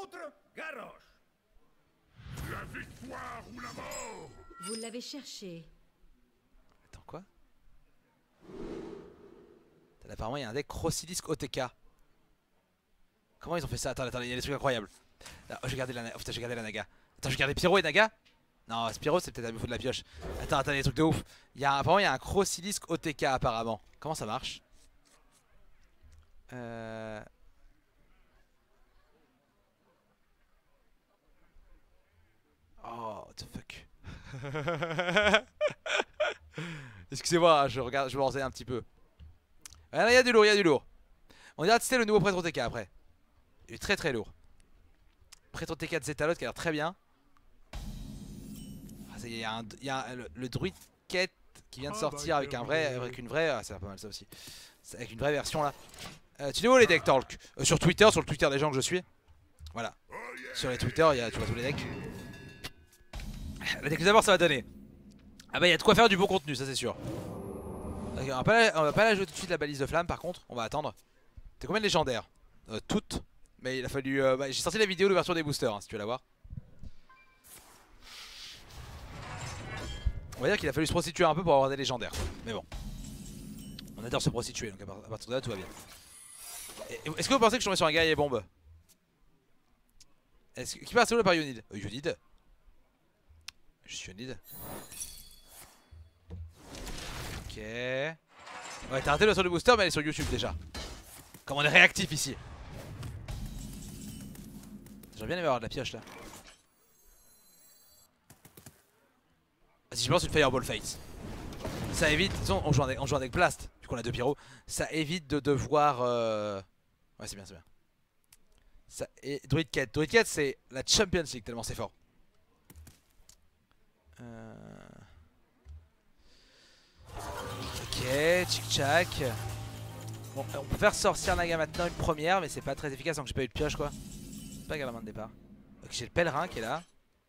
autre, Garrosh. La victoire ou la mort. Vous l'avez cherché. Attends, quoi? Apparemment, il y a un deck Crossilisk OTK. Comment ils ont fait ça? Attends, il y a des trucs incroyables. Ah, oh, j'ai gardé la... Oh, putain, j'ai gardé la Naga. Attends, j'ai gardé Pyro et Naga? Non, Spyro, c'est peut-être à me foutre de la pioche. Attends, il y a des trucs de ouf. Apparemment, il y a un Crossilisk OTK, apparemment. Comment ça marche? Oh, what the fuck. Excusez-moi, je regarde, je me renseigne un petit peu. Ah, il y a du lourd, il y a du lourd. On ira tester le nouveau Prêtre OTK après. Il est très très lourd. Prêtre OTK de Zetalot qui a l'air très bien. Il y a, le Druid Quête qui vient de sortir avec un vrai, avec une vraie. Ah, ça a l'air pas mal ça aussi. Avec une vraie version là. Tu les vois les decks Talk sur Twitter, sur le Twitter des gens que je suis. Voilà. Sur les Twitter, tu vois tous les decks. Le deck d'abord ça va donner. Ah bah il y a de quoi faire du bon contenu, ça c'est sûr. On va pas la jouer tout de suite la balise de flamme par contre, on va attendre. T'es combien de légendaires? Toutes. Mais il a fallu. J'ai sorti la vidéo d'ouverture des boosters hein, si tu veux la voir. On va dire qu'il a fallu se prostituer un peu pour avoir des légendaires. Mais bon. On adore se prostituer donc à partir de là tout va bien. Est-ce que vous pensez que je suis tombé sur un guerrier bombe? Qui passe solo par Yonid? Yonid? Je suis Yonid. Ok. Ouais, t'as raté le sur le booster, mais elle est sur YouTube déjà. Comme on est réactif ici. J'aurais bien aimé avoir de la pioche là. Si je pense une Fireball Face. Ça évite, disons, on joue avec Blast, vu qu'on a deux pyros. Ça évite de devoir. Ouais, c'est bien, c'est bien. Et Druid Cat. Druid Cat, c'est la Champions League, tellement c'est fort. Ok, tchic-tchac. Bon, on peut faire Sorcière Naga maintenant, une première, mais c'est pas très efficace tant que j'ai pas eu de pioche quoi. C'est pas grave la main de départ. Ok, j'ai le pèlerin qui est là.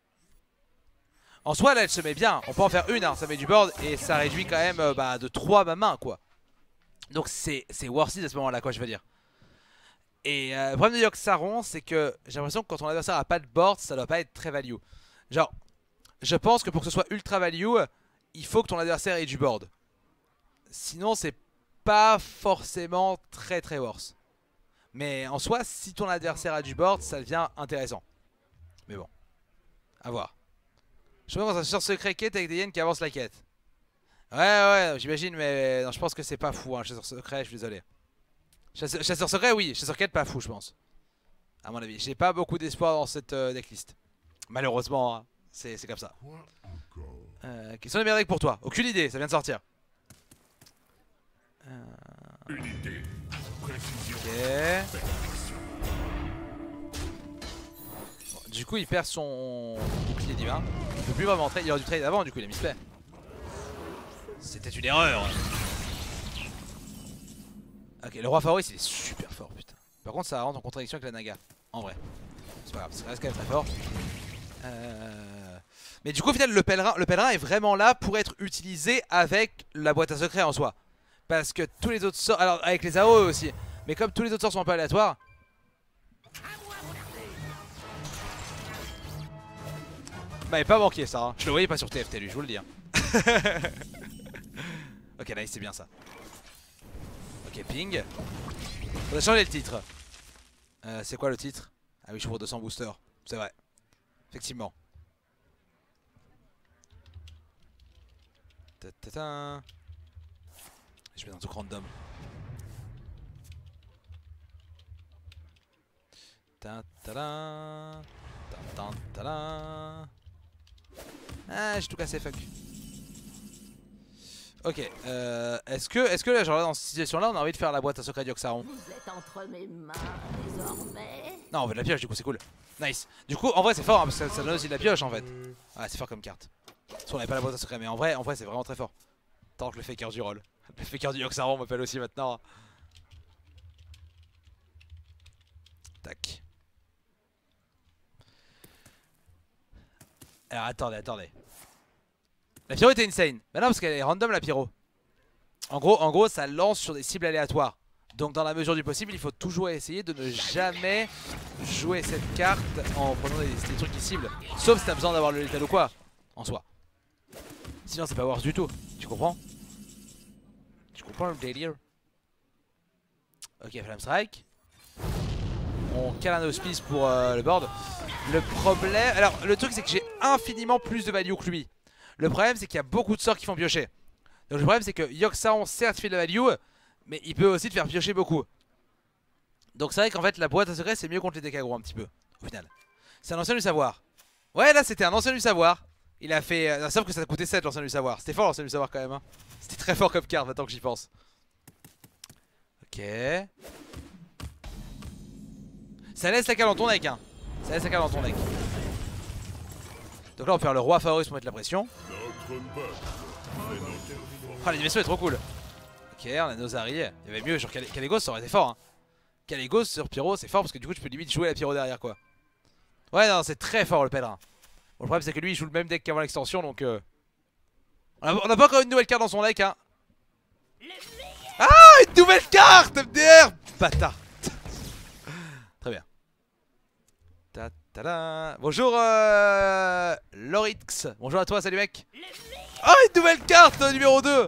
En soi, là, elle se met bien. On peut en faire une, hein. Ça met du board et ça réduit quand même de 3 ma main, quoi. Donc c'est worth it à ce moment-là, quoi, je veux dire. Et le problème de Yogg-Saron, c'est que j'ai l'impression que quand ton adversaire a pas de board, ça doit pas être très value. Genre, je pense que pour que ce soit ultra value, il faut que ton adversaire ait du board. Sinon, c'est pas forcément très très worth. Mais en soi, si ton adversaire a du board, ça devient intéressant. Mais bon, à voir. Je pense un chasseur secret quête avec des hyènes qui avancent la quête. Ouais, j'imagine, mais non, je pense que c'est pas fou, hein, chasseur secret, je suis désolé. Chasseur secret, oui, chasseur quête, pas fou, je pense. À mon avis, j'ai pas beaucoup d'espoir dans cette decklist. Malheureusement, hein, c'est comme ça. Quels sont les meilleurs decks pour toi? Aucune idée, ça vient de sortir. Ok. Bon, du coup, il perd son bouclier divin. Il peut plus vraiment trade. Il aurait dû trade avant, du coup, il a misplay. C'était une erreur. Ok, le roi Faroïs, il est super fort, putain. Par contre, ça rentre en contradiction avec la Naga. En vrai. C'est pas grave, ça reste quand même très fort. Mais du coup, au final, le pèlerin est vraiment là pour être utilisé avec la boîte à secret en soi. Parce que tous les autres sorts. Alors, avec les AOE aussi. Mais comme tous les autres sorts sont un peu aléatoires. M'avait pas manqué ça, hein. Je le voyais pas sur TFT lui, je vous le dis. Hein. Ok, nice, c'est bien ça. Ok, ping. On a changé le titre. C'est quoi le titre? Ah oui, je suis pour 200 boosters. C'est vrai. Effectivement. Ta-ta-ta. Je mets un truc random. Ta-ta-la. Ta-ta-ta-la. Ah, j'ai tout cassé, fuck. Ok, est-ce que là, genre là, dans cette situation-là, on a envie de faire la boîte à secret d'Yogg-Saron? Vous êtes entre mes mains désormais. Non, on veut de la pioche, du coup, c'est cool. Nice. Du coup, en vrai, c'est fort, hein, parce que ça donne aussi de la pioche, en fait. Ouais, c'est fort comme carte. Si on n'avait pas la boîte à secret, mais en vrai c'est vraiment très fort. Tant que le faker du roll. Le faker du Yogg-Saron m'appelle aussi maintenant. Tac. Alors, attendez. La pyro était insane. Bah non, parce qu'elle est random la pyro. En gros, ça lance sur des cibles aléatoires. Donc dans la mesure du possible, il faut toujours essayer de ne jamais jouer cette carte en prenant des trucs qui ciblent. Sauf si t'as besoin d'avoir le létal ou quoi, en soi. Sinon c'est pas worse du tout, tu comprends? Tu comprends le délire? Ok, Flame Strike. On cale un auspice pour le board. Le problème... Alors le truc c'est que j'ai infiniment plus de value que lui. Le problème c'est qu'il y a beaucoup de sorts qui font piocher. Donc le problème c'est que Yogg-Saron certes fait de la value, mais il peut aussi te faire piocher beaucoup. Donc c'est vrai qu'en fait la boîte à secret c'est mieux contre les decks aggro un petit peu, au final. C'est un ancien du savoir. Ouais là c'était un ancien du savoir. Il a fait... sauf que ça a coûté 7 l'ancien du savoir. C'était fort l'ancien du savoir quand même hein. C'était très fort comme carte maintenant que j'y pense. Ok. Ça laisse la cale dans ton deck hein. Ça laisse la cale dans ton deck. Donc là on peut faire le roi Faorus pour mettre la pression. Ah l'animation est trop cool. Ok on a Nozari. Il y avait mieux sur Kalégos ça aurait été fort hein. Kalégos sur Pyro c'est fort parce que du coup tu peux limite jouer la Pyro derrière quoi. Ouais non c'est très fort le pèlerin. Bon, le problème c'est que lui il joue le même deck qu'avant l'extension donc on a pas encore une nouvelle carte dans son deck hein. Ah une nouvelle carte MDR. Bâtard. Très bien. Ta-ta-da. Bonjour Lorix. Bonjour à toi, salut mec. Oh une nouvelle carte numéro 2.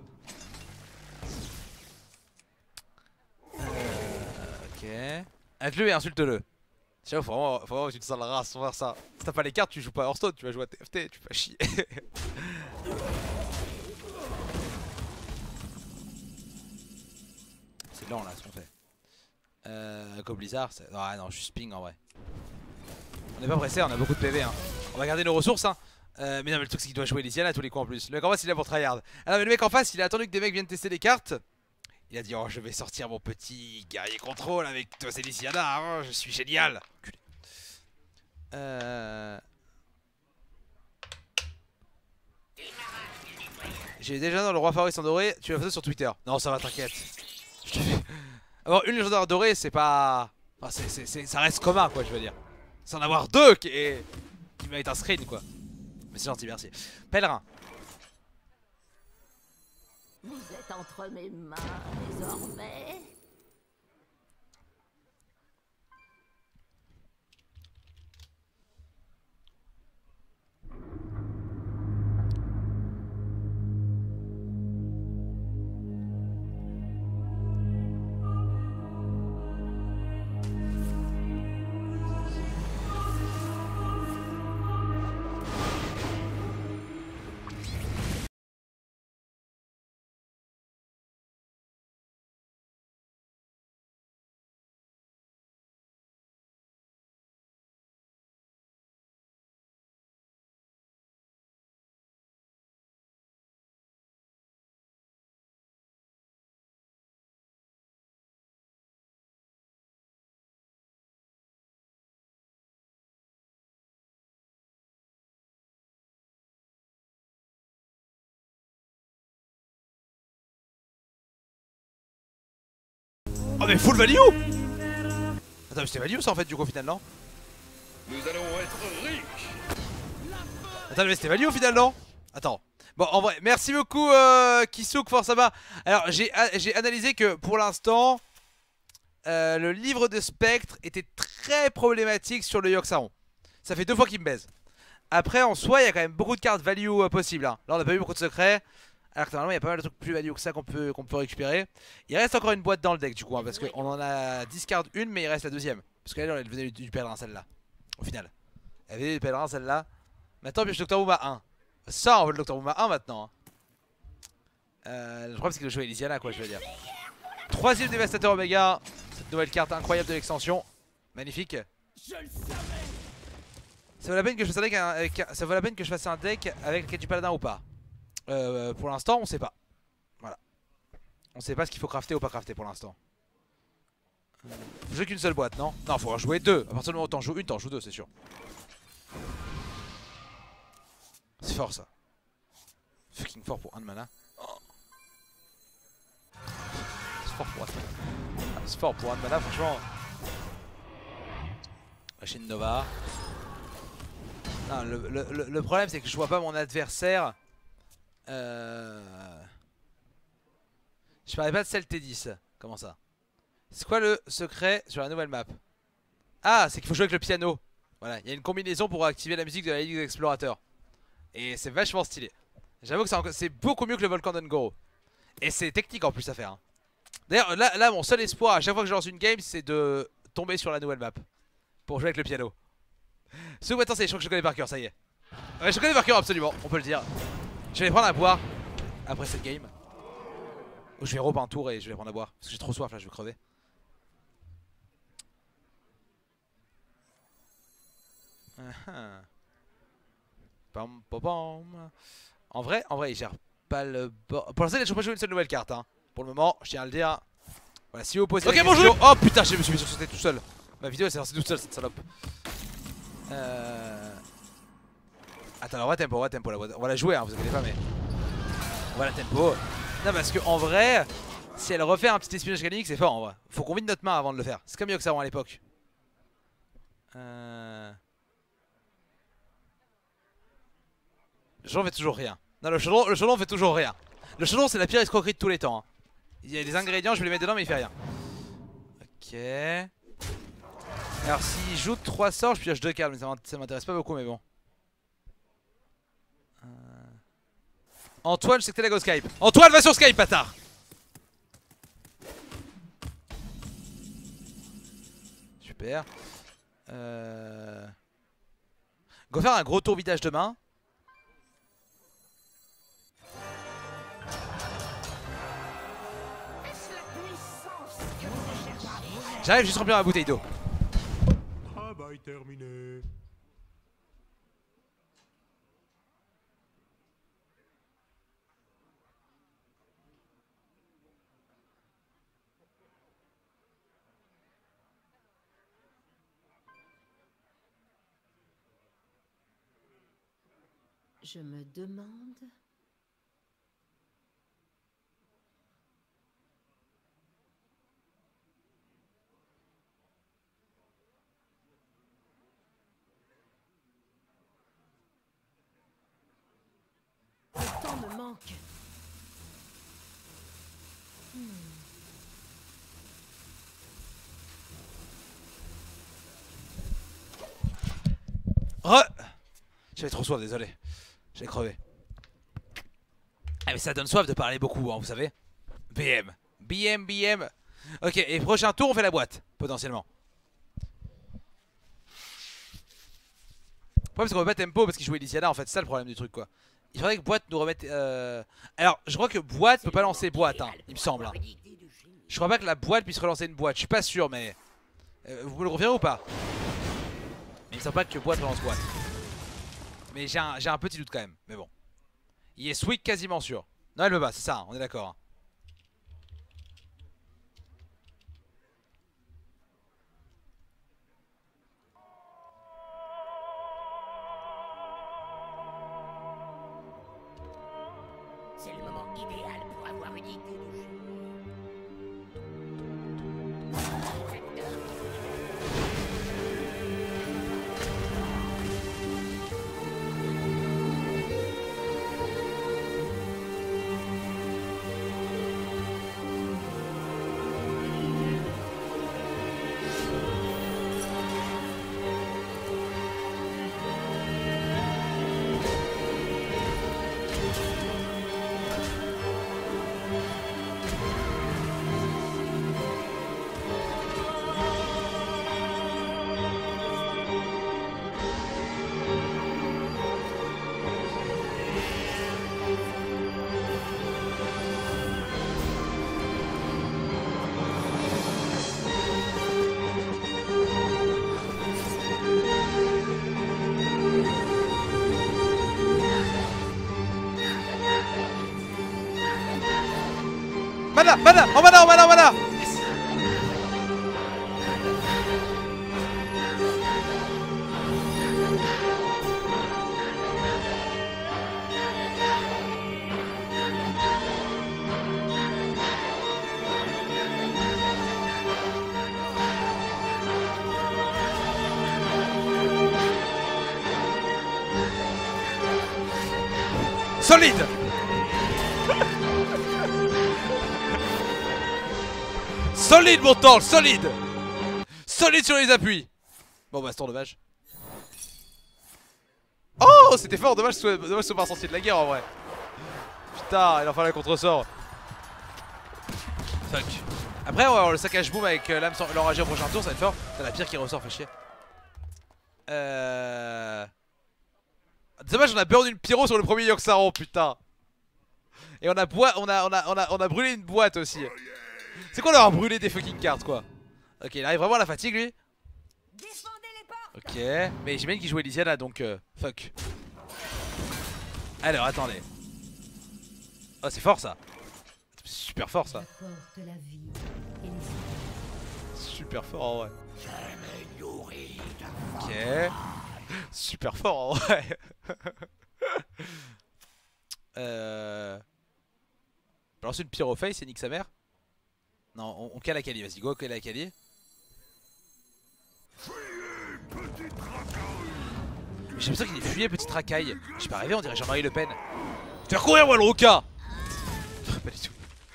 Ok. Aide-le et insulte-le. Tiens faut vraiment que tu te sens la race pour faire ça. Si t'as pas les cartes tu joues pas à Hearthstone, tu vas jouer à TFT, tu vas chier. C'est lent là ce qu'on fait. Comme Blizzard, ah non, je suis ping en vrai. On est pas pressé, on a beaucoup de PV hein. On va garder nos ressources hein. Mais non mais le truc c'est qu'il doit jouer Elysiana à tous les coups en plus. Le mec en face il est là pour tryhard. Alors mais le mec en face il a attendu que des mecs viennent tester les cartes. Il a dit oh je vais sortir mon petit guerrier contrôle avec toi c'est Elysiana hein, je suis génial. J'ai déjà dans le roi Faris en doré, tu l'as fait sur Twitter. Non ça va t'inquiète. Avoir une légendaire dorée c'est pas... Enfin, ça reste commun quoi je veux dire. C'est en avoir deux qui mérite un screen quoi. Mais c'est gentil merci. Pèlerin. Vous êtes entre mes mains désormais. Oh mais full value. Attends mais c'était value ça en fait du coup au final non? Nous allons être riches. Attends mais c'était value au final non? Attends. Bon en vrai merci beaucoup Kisouk Forsama. Alors j'ai analysé que pour l'instant le livre de Spectre était très problématique sur le Yogg-Saron. Ça fait 2 fois qu'il me baise. Après en soi il y a quand même beaucoup de cartes value possibles hein. Là on a pas eu beaucoup de secrets. Alors que normalement il y a pas mal de trucs plus value que ça qu'on peut récupérer. Il reste encore une boîte dans le deck du coup hein, parce qu'on en a discard une mais il reste la deuxième. Parce qu'elle elle venait du pèlerin celle-là. Au final. Elle venait du pèlerin celle-là. Maintenant pioche Doctor Booma 1. Ça on veut le Doctor Booma 1 maintenant hein. Le problème c'est qu'il doit jouer Elysiana quoi je veux dire. 3ème dévastateur Omega. Cette nouvelle carte incroyable de l'extension. Magnifique. Ça vaut la peine que je fasse un deck avec, ça vaut la peine que je fasse un deck avec la quête du paladin ou pas. Pour l'instant on sait pas. Voilà. On sait pas ce qu'il faut crafter ou pas crafter pour l'instant. Faut jouer qu'une seule boîte non? Non faut en jouer deux. À partir du moment où t'en joues une t'en joues deux c'est sûr. C'est fort ça. Fucking fort pour 1 de mana. Oh. C'est fort pour 1 de mana. C'est fort pour 1 de mana franchement. Machine Nova. Non, le problème c'est que je vois pas mon adversaire. Je parlais pas de celle T10. Comment ça? C'est quoi le secret sur la nouvelle map? Ah, c'est qu'il faut jouer avec le piano. Voilà, il y a une combinaison pour activer la musique de la Ligue des Explorateurs. Et c'est vachement stylé. J'avoue que c'est beaucoup mieux que le Volcan d'Ungoro. Et c'est technique en plus à faire. Hein. D'ailleurs, là, mon seul espoir à chaque fois que je lance une game, c'est de tomber sur la nouvelle map. Pour jouer avec le piano. Ce matin, je crois que je connais par cœur, ça y est. Ouais, je connais par cœur, absolument, on peut le dire. Je vais aller prendre à boire après cette game. Ou je vais reprendre un tour et je vais prendre à boire. Parce que j'ai trop soif là, je vais crever. Pam, pam, pam. En vrai, il gère pas le bord. Pour l'instant, il a toujours pas joué une seule nouvelle carte. Hein. Pour le moment, je tiens à le dire. Voilà, si vous posez. Ok, bonjour. Oh putain, je me suis mis sur sauter tout seul. Ma vidéo elle s'est lancée toute seule, cette salope. Attends, on va tempo la boîte. On va la jouer, hein, vous inquiétez pas, mais. On va la tempo. Non, parce que en vrai, si elle refait un petit espionnage galinique, c'est fort en vrai. Faut qu'on vide notre main avant de le faire. C'est comme mieux que ça avant à l'époque. Le chaudron fait toujours rien. Non, le chaudron fait toujours rien. Le chaudron, c'est la pire escroquerie de tous les temps. Hein. Il y a des ingrédients, je vais les mettre dedans, mais il fait rien. Ok. Alors, s'il joue 3 sorts, je pioche 2 cartes, mais ça m'intéresse pas beaucoup, mais bon. Antoine, je sais que t'es là go Skype. Antoine, va sur Skype, bâtard! Super. Go faire un gros tour vidage demain. J'arrive juste remplir ma bouteille d'eau. Travail terminé. Je me demande... Le temps me manque. J'avais trop soif, désolé. J'ai crevé. Ah mais ça donne soif de parler beaucoup, hein, vous savez. BM. Ok, et prochain tour, on fait la boîte, potentiellement. Le problème, c'est qu'on veut pas tempo parce qu'il jouait Elysiana, en fait, c'est ça le problème du truc, quoi. Il faudrait que boîte nous remette. Alors, je crois que boîte peut pas lancer boîte, hein, il me semble. Hein. Je crois pas que la boîte puisse relancer une boîte, je suis pas sûr, mais. Vous me le confirmez ou pas? Mais il me semble pas que boîte relance boîte. Mais j'ai un petit doute quand même, mais bon. Il est Swick quasiment sûr. Non, elle peut pas, c'est ça, hein, on est d'accord. Hein. C'est le moment idéal pour avoir une idée du jeu. Mana, en mana. Yes. Solide mon tank, solide. Solide sur les appuis. Bon bah c'est dommage. Oh c'était fort, dommage que ce soit pas sorti de la guerre en vrai. Putain, il en fallait un contre-sort. Fuck. Après on va avoir le saccage boom avec l'âme l'enragé au prochain tour, ça va être fort. T'as la pierre qui ressort, fait chier. Dommage, on a burn une pyro sur le premier Yogg-Saron, putain. Et on a brûlé une boîte aussi. C'est quoi d'avoir brûlé des fucking cartes quoi. Ok, il arrive vraiment à la fatigue lui. Ok, mais j'imagine qu'il jouait Elysiana donc fuck. Alors attendez. Oh c'est fort ça. Super fort ça. Super fort en vrai. Ok. Super fort en vrai. Balance une pyroface et nique sa mère. Non, on cale Akali, vas-y, go, cale Akali. J'ai l'impression qu'il est fuyé, petite racaille. J'ai pas rêvé, on dirait Jean-Marie Le Pen. Faire courir, moi, le rouquin. Pas du tout.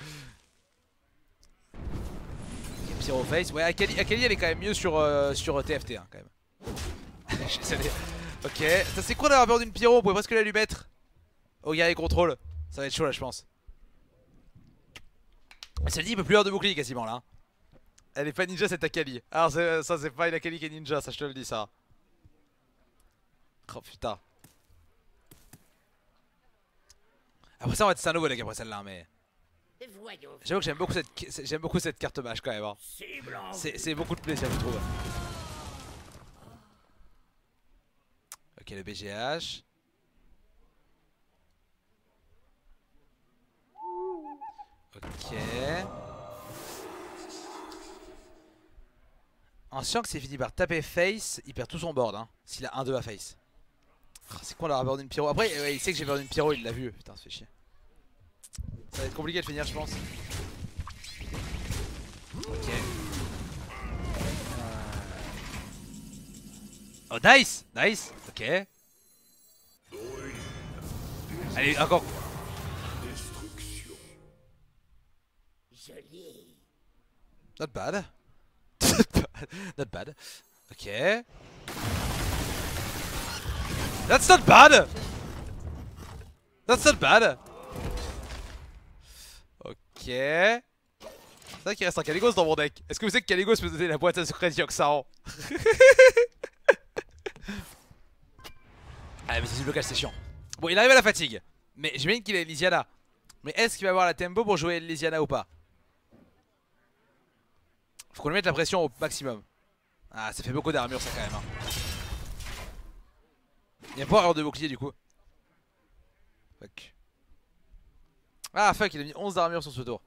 Ok, pyroface. Ouais, Akali elle est quand même mieux sur TFT, hein, quand même. Ok, ça c'est quoi d'avoir peur d'une pyro, on pouvait presque la lui mettre. Oh, guerrier contrôle. Ça va être chaud là, je pense. Ça dit, il peut plus avoir de bouclier quasiment là. Elle est pas ninja cette Akali. Alors ça c'est pas une Akali qui est ninja, ça je te le dis ça. Oh putain. Après ça on va être un nouveau deck après celle-là mais... J'avoue que j'aime beaucoup cette carte mage quand même hein. C'est beaucoup de plaisir je trouve. Ok le BGH. Ok. En sachant que c'est fini par taper face, il perd tout son board hein, s'il a 1-2 à face. Oh, c'est quoi d'avoir burn une pyro. Après ouais, il sait que j'ai burn une pyro, il l'a vu. Putain ça fait chier. Ça va être compliqué de finir je pense. Ok. Oh nice. Nice. Ok. Allez encore. Not bad. Not bad. Ok. That's not bad. That's not bad. Ok. C'est vrai qu'il reste un Caligos dans mon deck. Est-ce que vous savez que Caligos peut donner la boîte à secret Yogg-Saron? Ah mais c'est du blocage, c'est chiant. Bon il arrive à la fatigue. Mais j'imagine qu'il a Elysiana. Mais est-ce qu'il va avoir la tempo pour jouer Elysiana ou pas? Faut qu'on lui mette la pression au maximum. Ah ça fait beaucoup d'armure ça quand même hein. Il y a pas avoir de bouclier du coup. Fuck. Ah fuck, il a mis 11 d'armure sur ce tour.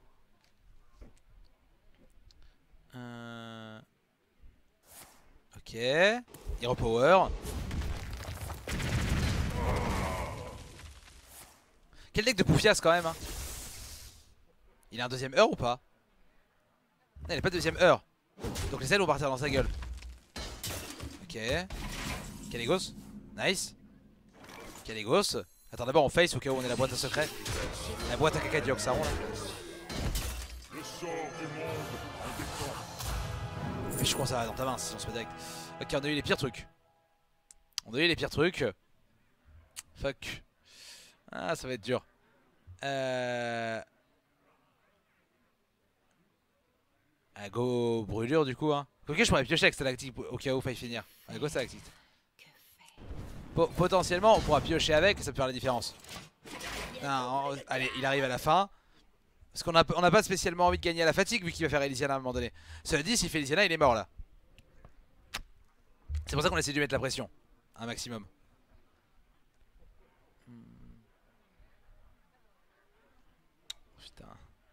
Ok. Il repower. Quel deck de poufias quand même hein. Il a un deuxième heure ou pas? Non il a pas de deuxième heure. Donc les ailes vont partir dans sa gueule. Ok. Caligos. Nice. Caligos. Attends d'abord on face au cas où on est la boîte à secret. La boîte à caca de Yogg-Saron là. Mais je crois que ça va dans ta main si on se fait direct. Ok on a eu les pires trucs. On a eu les pires trucs. Fuck. Ah ça va être dur. Ah, go brûlure du coup hein. Ok je pourrais piocher avec Stalactite au cas où il faille finir. Ah, go Stalactite. Potentiellement on pourra piocher avec et ça peut faire la différence. Non, allez il arrive à la fin. Parce qu'on a pas spécialement envie de gagner à la fatigue vu qu'il va faire Elysiana à un moment donné. Cela dit s'il fait Elysiana il est mort là. C'est pour ça qu'on essaie de lui mettre la pression. Un maximum. Putain.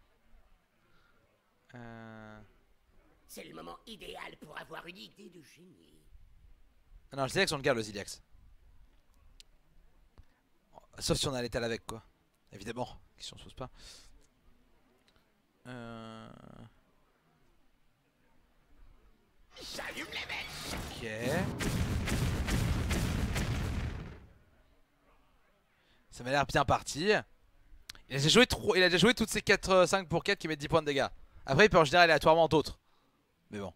C'est le moment idéal pour avoir une idée de génie. Ah non, le Ziliax on le garde le Ziliax. Sauf si on a l'étal avec quoi. Évidemment, question se pose pas. J'allume les mecs. Ok. Ça m'a l'air bien parti. Il a déjà joué toutes ces 5 pour 4 qui mettent 10 points de dégâts. Après il peut en générer aléatoirement d'autres. Mais bon.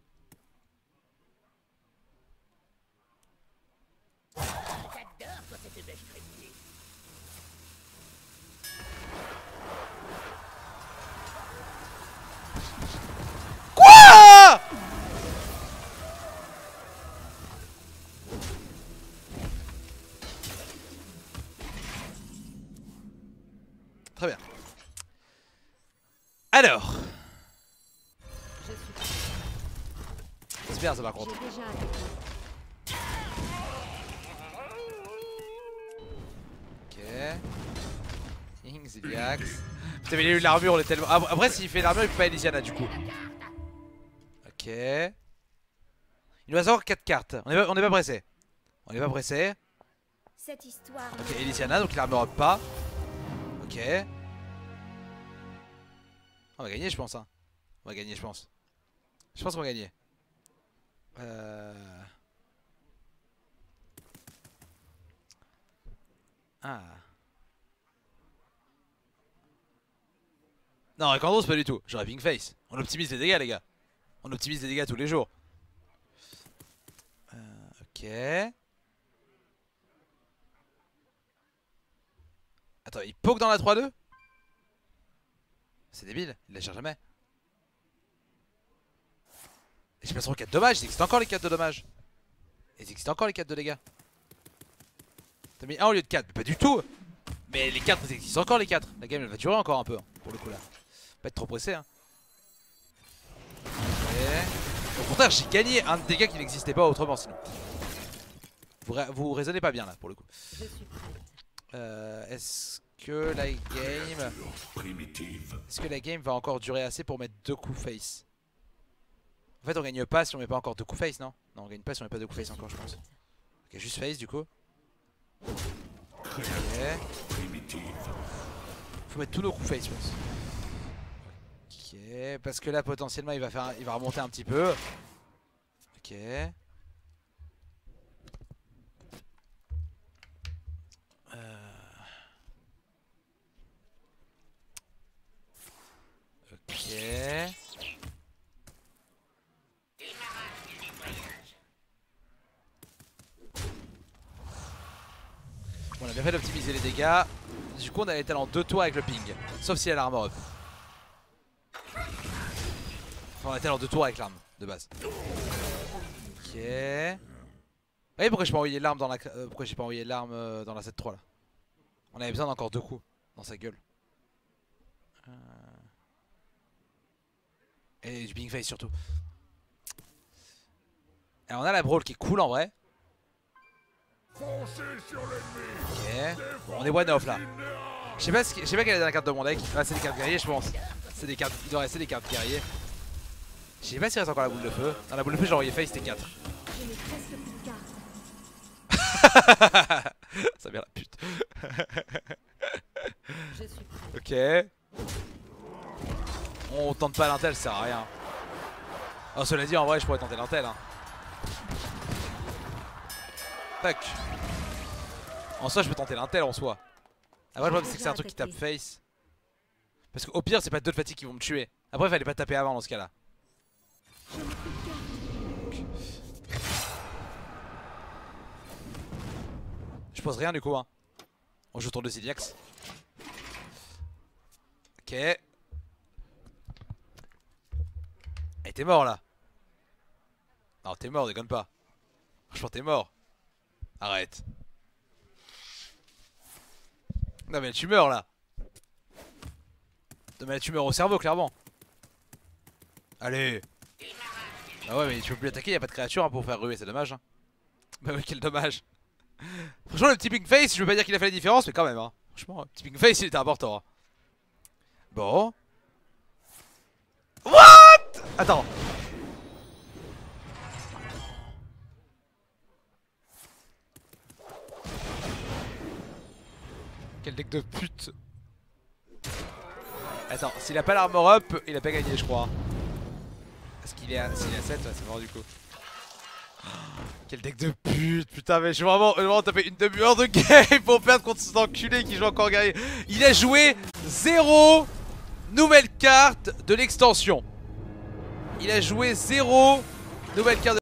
J'adore quand ça te bêche crédit. Quoi? Très bien. Alors. Je suis prête. C'est bien ça par contre. J'ai déjà attaqué. Ok. Ziliax. Putain mais il a eu l'armure, on est tellement... Après s'il fait l'armure il peut pas Elysiana du coup. Ok. Il nous reste encore 4 cartes. On est pas pressé. On est pas pressé. Cette histoire. Ok, Elysiana donc il armure up pas. Ok. On va gagner je pense hein. On va gagner je pense. Je pense qu'on va gagner. Ah. Non, Rekandros pas du tout. J'aurais Pink Face. On optimise les dégâts les gars. On optimise les dégâts tous les jours. Ok. Attends, il poke dans la 3-2? C'est débile, il la cherche jamais. Et je passe sur 4 dommages, il existe encore les 4 de dommages. Et il existe encore les 4 de dégâts. T'as mis 1 au lieu de 4, mais pas du tout. Mais les 4, il existe encore les 4. La game elle va durer encore un peu, hein, pour le coup là. Pas être trop pressé hein. Ok. Au contraire, j'ai gagné un dégât qui n'existait pas autrement sinon. Vous raisonnez pas bien là pour le coup. Je suis prête. Est-ce que la game... Est-ce que la game va encore durer assez pour mettre 2 coups face? En fait on gagne pas si on met pas encore 2 coups face non? Non on gagne pas si on met pas 2 coups face encore je pense. Ok juste face du coup. Ok. Faut mettre tous nos coups face je pense. Ok parce que là potentiellement il va remonter un petit peu. Ok. Ok. Bon, on a bien fait d'optimiser les dégâts. Du coup on a été en 2 tours avec le ping. Sauf si elle a l'armor up. Enfin on a été en 2 tours avec l'arme de base. Ok. Vous voyez pourquoi j'ai pas envoyé l'arme dans la... pourquoi j'ai pas envoyé l'arme dans la 7-3 là. On avait besoin d'encore 2 coups dans sa gueule. Et du ping face surtout. Et on a la brawl qui est cool en vrai. Foncez sur l'ennemi. Ok. Bon, on est one off là. Je sais pas quelle est la dernière carte de mon deck. Ah, c'est des cartes guerriers je pense. C'est des cartes. Il doit rester des cartes guerriers. Je sais pas s'il reste encore la boule de feu. Dans la boule de feu j'ai envoyé face, c'était 4. Je n'ai presque plus de cartes. Ça vient la pute. Je suis prête. Ok. On tente pas l'intel, ça sert à rien. Oh, cela dit, en vrai, je pourrais tenter l'intel. Hein. Tac. En soi, je peux tenter l'intel en soi. Après, le problème, c'est que c'est un truc qui tape face. Parce qu'au pire, c'est pas 2 de fatigue qui vont me tuer. Après, il fallait pas taper avant dans ce cas-là. Je pose rien du coup. Hein. On joue autour de Ziliax. Ok. Et t'es mort là. Non t'es mort, déconne pas. Franchement t'es mort. Arrête. Non mais tu meurs là. Non mais tu meurs au cerveau clairement. Allez. Ah ouais mais tu peux plus attaquer, y'a pas de créature hein, pour faire ruer, c'est dommage hein. Bah oui quel dommage. Franchement le petit ping face, je veux pas dire qu'il a fait la différence mais quand même hein. Franchement le petit ping face il était important hein. Bon. What? Attends. Quel deck de pute. Attends, s'il a pas l'armor up, il a pas gagné je crois. Parce qu'il est à 7, ouais, c'est mort du coup. Quel deck de pute, putain mais je vais vraiment taper une demi-heure de game pour perdre contre cet enculé qui joue encore guerrier. Il a joué 0 nouvelle carte de l'extension. Il a joué 0. Nouvelle carte de